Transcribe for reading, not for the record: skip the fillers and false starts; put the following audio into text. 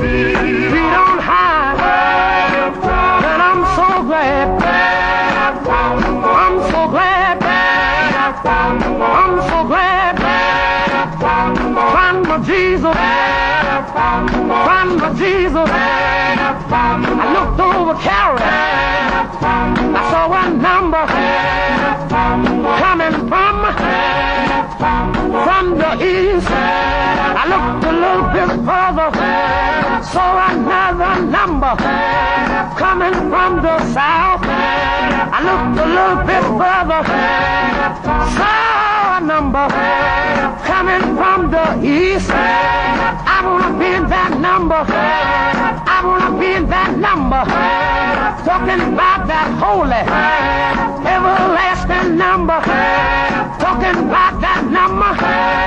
feet on high. And I'm so glad. I'm so glad. I'm so glad. Find my Jesus. Find my Jesus. I looked over Calvary. I saw a number coming from the east. I looked a little bit further, saw another number coming from the south. I looked a little bit further, saw a number coming from the east. I wanna be in that number. I wanna be in that number. Talking about that holy, everlasting number. Talking about that number.